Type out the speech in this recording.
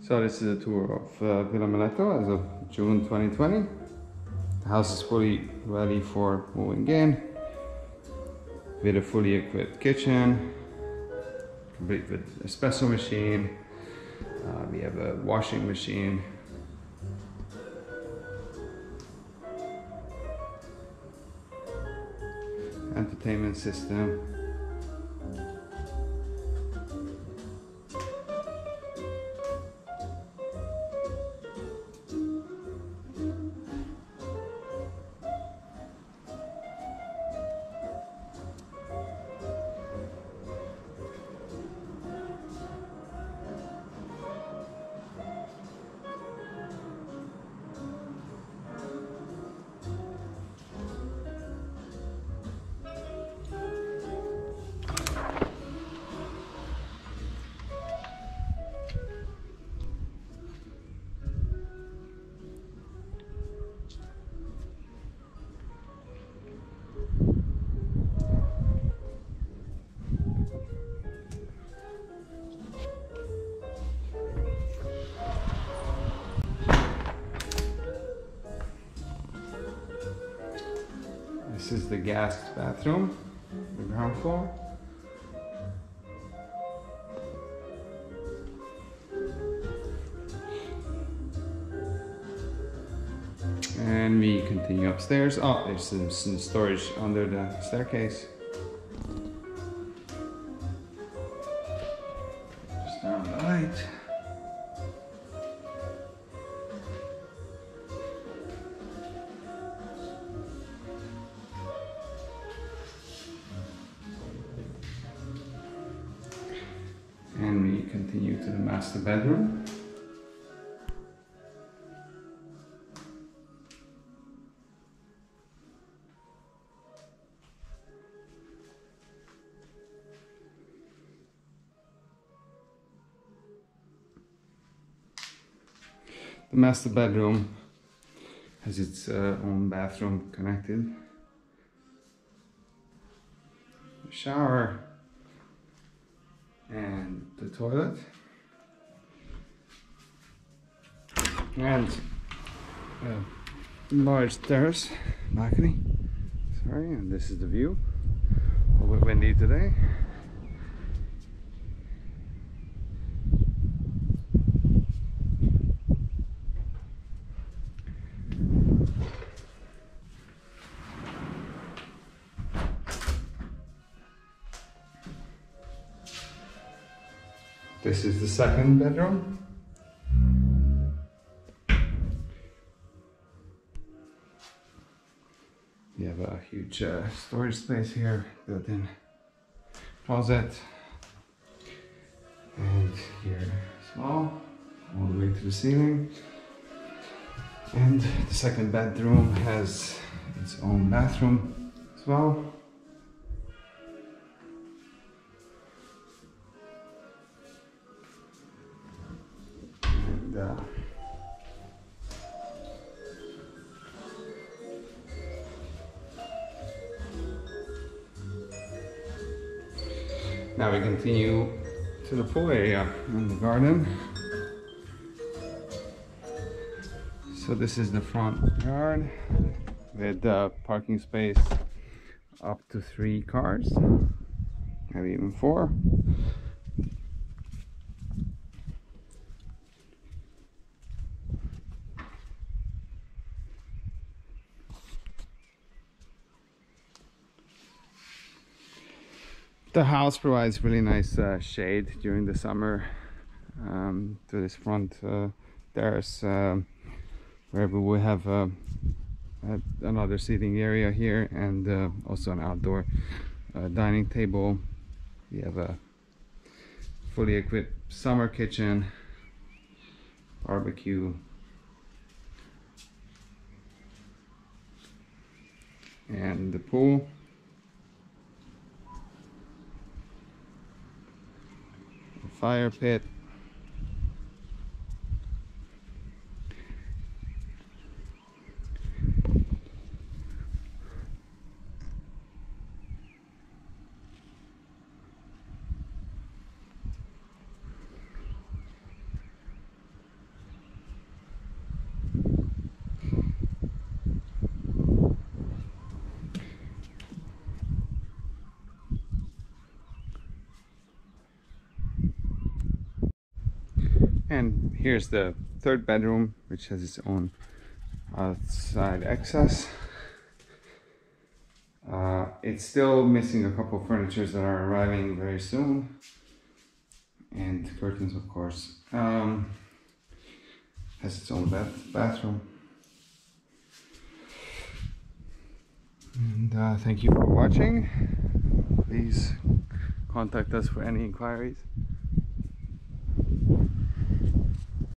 So this is a tour of Villa Mileto as of June 2020. The house is fully ready for moving in, with a fully equipped kitchen, complete with espresso machine. We have a washing machine, entertainment system, This is the guest bathroom, the ground floor. And we continue upstairs. Oh, there's some storage under the staircase. Just turn on the light. And we continue to the master bedroom. The master bedroom has its own bathroom connected. The shower and the toilet. And a large terrace balcony. Sorry, and this is the view. A bit windy today. This is the second bedroom. You have a huge storage space here, built-in closet, and here as well, all the way to the ceiling. And the second bedroom has its own bathroom as well. Now we continue to the pool area and the garden. So this is the front yard with parking space up to 3 cars, maybe even 4. The house provides really nice shade during the summer to this front terrace, where we will have another seating area here, and also an outdoor dining table. We have a fully equipped summer kitchen, barbecue, and the pool. Fire pit. And here's the third bedroom, which has its own outside access. It's still missing a couple of furnitures that are arriving very soon, and curtains, of course. Has its own bathroom. And thank you for watching. Please contact us for any inquiries.